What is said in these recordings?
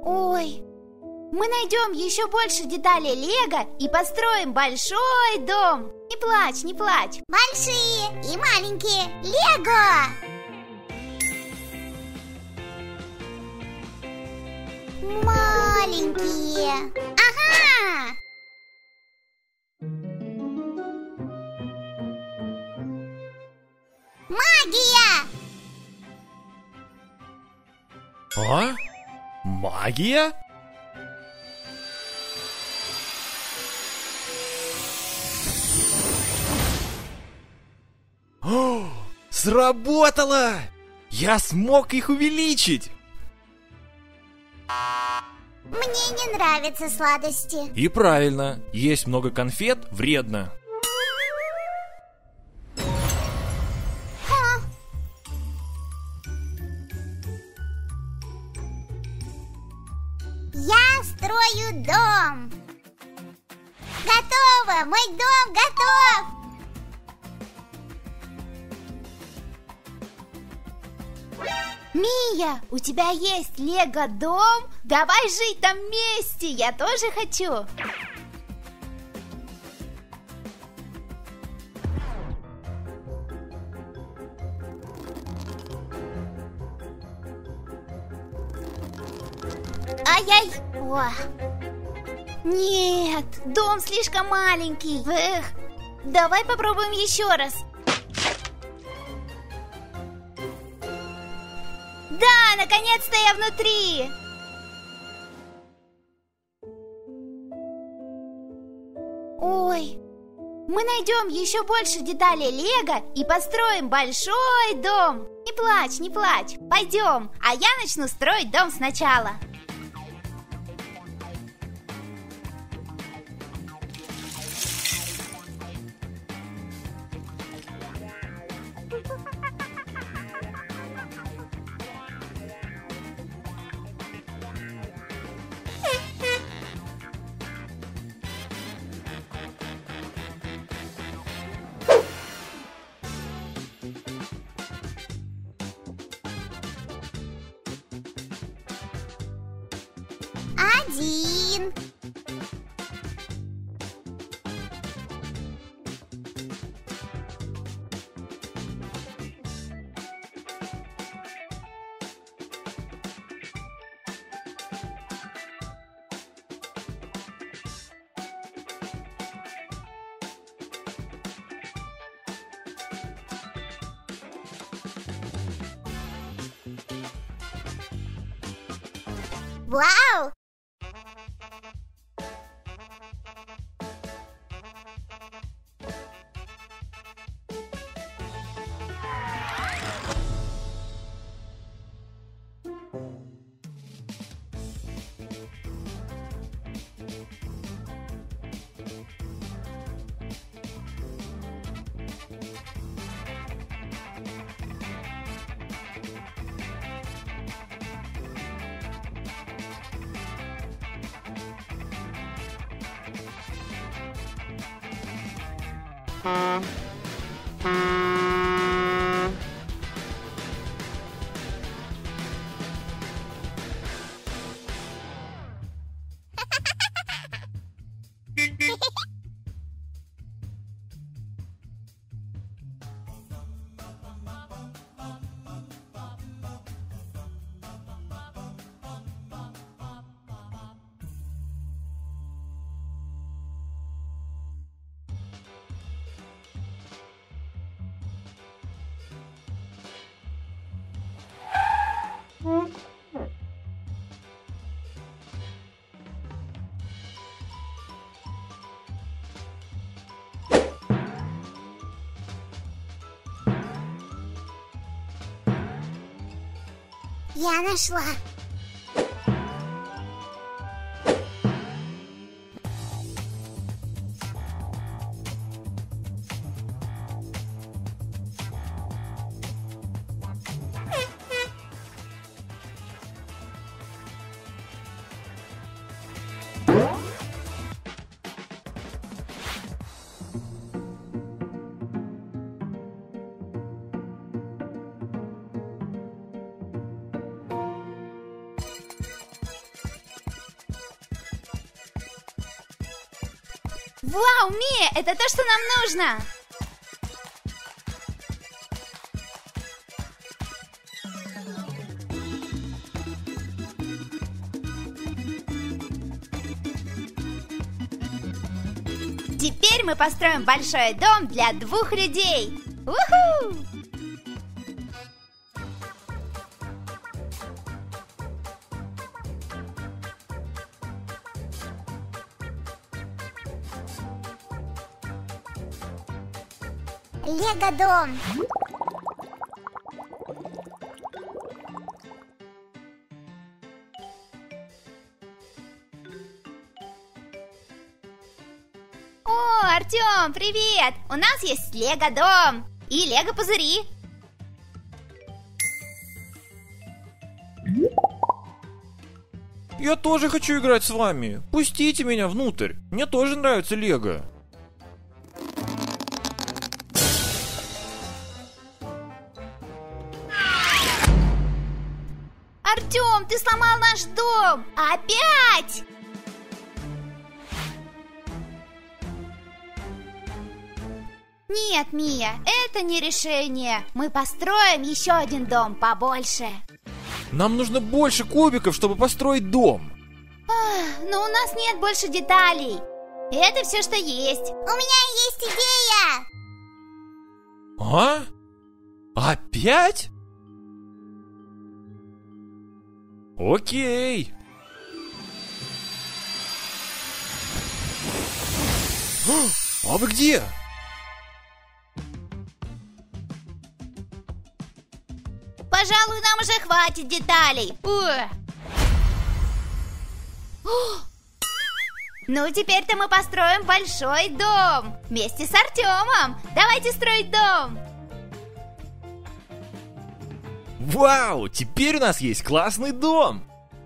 Ой, мы найдем еще больше деталей Лего и построим большой дом. Не плачь, не плачь. Большие и маленькие Лего. Маленькие. Ага. Магия! А? Магия? О, сработало! Я смог их увеличить! Мне не нравятся сладости. И правильно, есть много конфет вредно. Я строю дом. Готово! Мой дом готов! Мия, у тебя есть Лего-дом? Давай жить там вместе, я тоже хочу. Ай-яй! О. Нет, дом слишком маленький. Эх, давай попробуем еще раз. Да, наконец-то я внутри. Ой, мы найдем еще больше деталей Лего и построим большой дом. Не плачь, не плачь. Пойдем, а я начну строить дом сначала. Один. Вау! Я нашла. Вау, Мия, это то, что нам нужно! Теперь мы построим большой дом для 2 людей. Уху! Лего-дом. О, Артем, привет! У нас есть Лего-дом и Лего-пузыри. Я тоже хочу играть с вами. Пустите меня внутрь. Мне тоже нравится Лего. Артем, ты сломал наш дом! Опять! Нет, Мия, это не решение. Мы построим еще один дом побольше. Нам нужно больше кубиков, чтобы построить дом. Но у нас нет больше деталей. Это все, что есть. У меня есть идея. А? Опять? Окей. А вы где? Пожалуй, нам уже хватит деталей. Ну, теперь-то мы построим большой дом вместе с Артемом. Давайте строить дом. Вау, теперь у нас есть классный дом.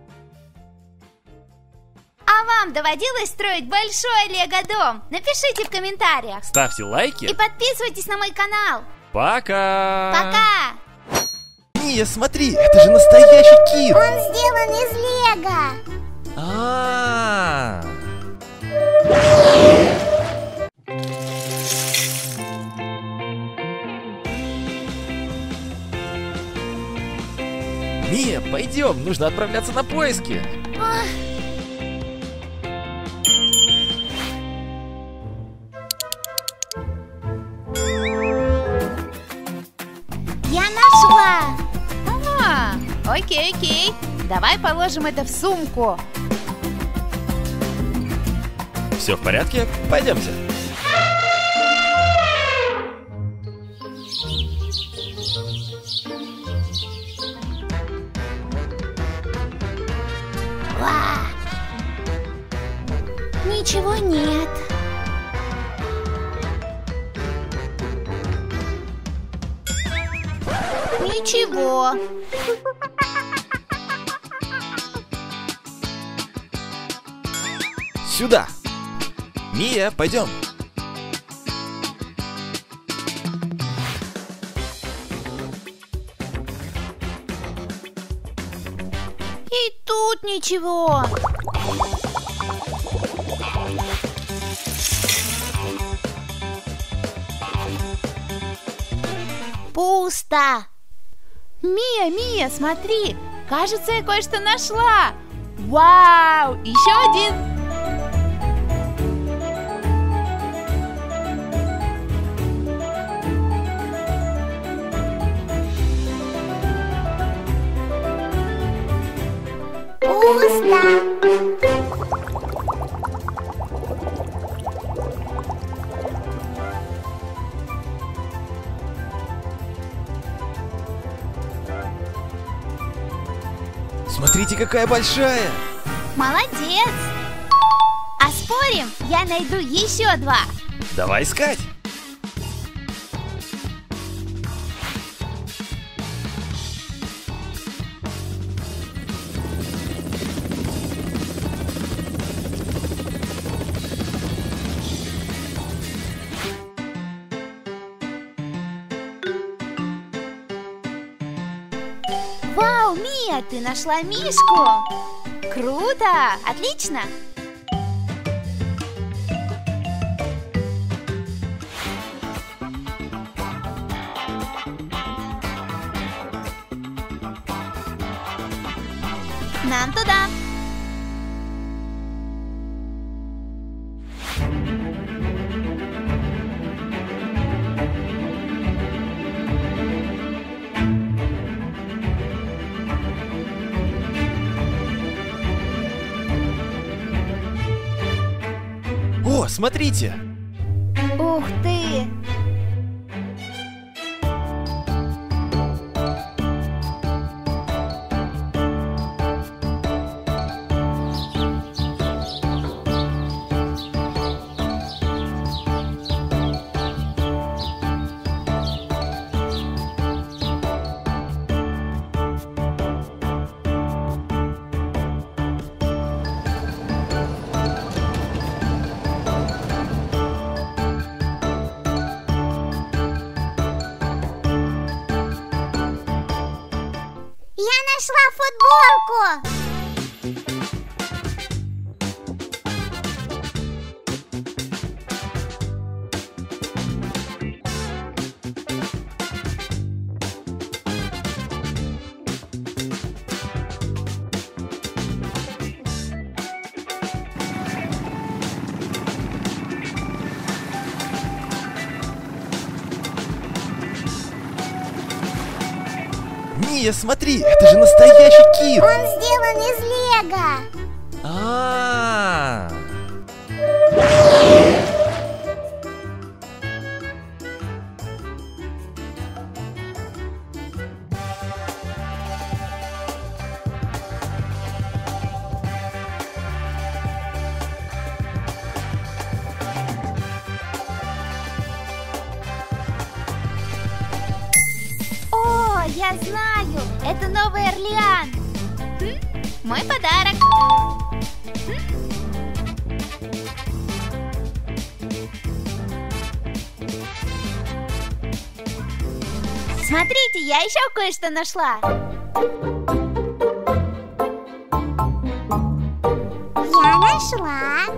А вам доводилось строить большой лего-дом? Напишите в комментариях. Ставьте лайки. И подписывайтесь на мой канал. Пока. Пока. Мия, смотри, это же настоящий кит. Он сделан из Лего. Мия, пойдем, нужно отправляться на поиски. Я нашла. Окей. Давай положим это в сумку. Все в порядке? Пойдемте. Ничего нет. Ничего. Сюда. Мия, пойдем. И тут ничего. Пусто. Мия, смотри. Кажется, я кое-что нашла. Вау, еще один. Пусто. Смотрите, какая большая. Молодец. А спорим, я найду еще 2. Давай искать. Вау, Мия, ты нашла мишку. Круто, отлично. Нам туда. О, смотрите! Ух ты! Я нашла футболку! Мия, смотри, это же настоящий кит! Он сделан из лего! А-а-а! О, я знаю! Это Новый Орлеан! Мой подарок! Смотрите, я еще кое-что нашла! Я нашла!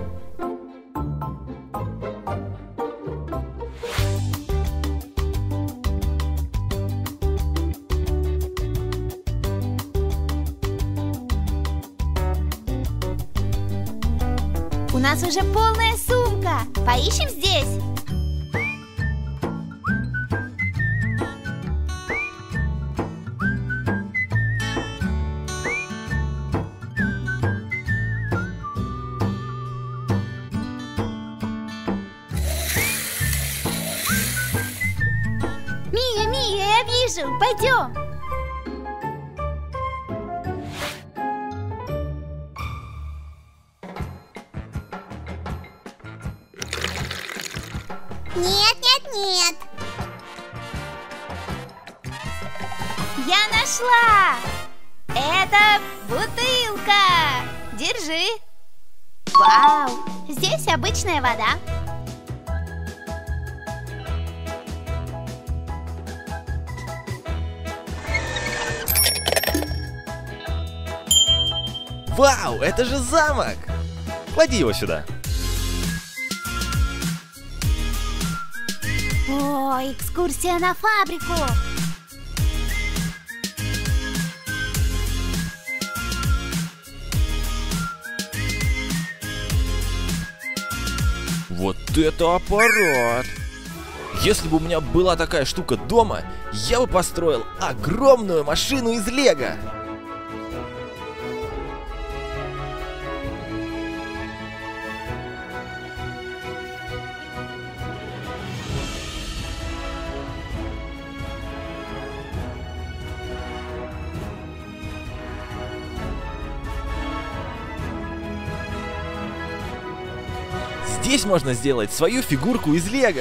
У нас уже полная сумка! Поищем здесь! Мия, Мия, я вижу! Пойдем! Нет, нет, нет! Я нашла! Это бутылка! Держи! Вау! Здесь обычная вода. Вау, это же замок! Клади его сюда. О, экскурсия на фабрику! Вот это аппарат! Если бы у меня была такая штука дома, я бы построил огромную машину из лего! Здесь можно сделать свою фигурку из лего.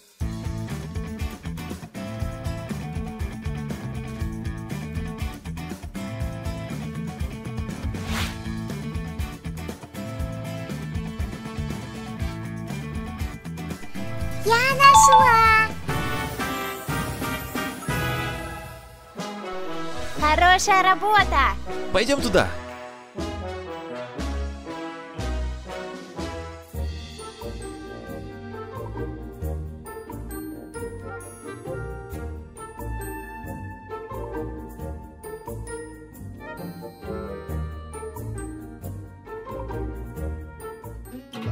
Я нашла! Хорошая работа! Пойдем туда.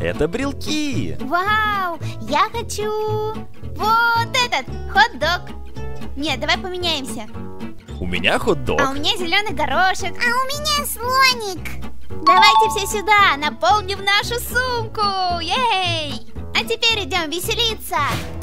Это брелки. Вау, я хочу вот этот хот-дог. Нет, давай поменяемся. У меня хот-дог. А у меня зеленый горошек. А у меня слоник. Давайте все сюда, наполним нашу сумку. Ей! А теперь идем веселиться.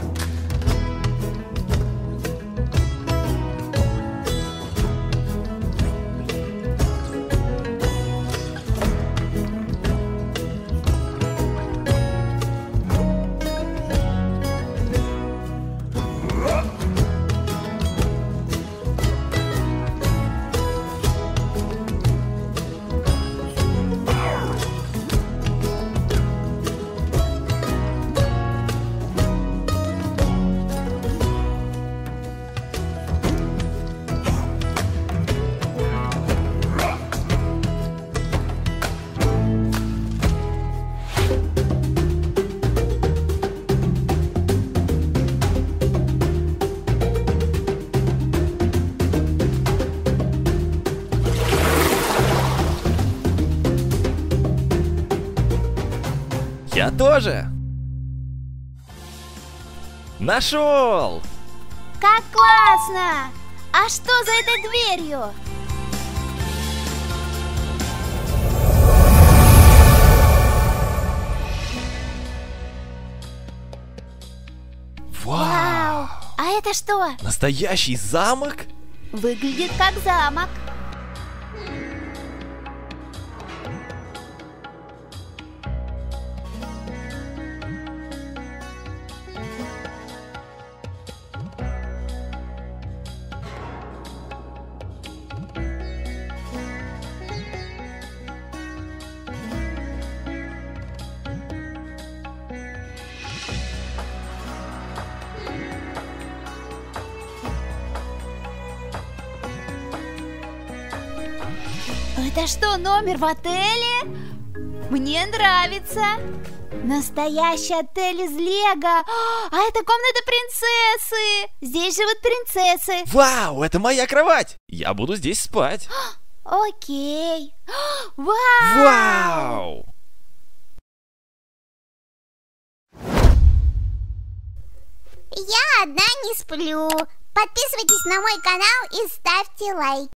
Я тоже. Нашел! Как классно! А что за этой дверью? Вау! Вау! А это что? Настоящий замок? Выглядит как замок. Это что, номер в отеле? Мне нравится. Настоящий отель из Лего. А это комната принцессы. Здесь живут принцессы. Вау, это моя кровать! Я буду здесь спать. Окей. Вау! Вау! Я одна не сплю. Подписывайтесь на мой канал и ставьте лайк.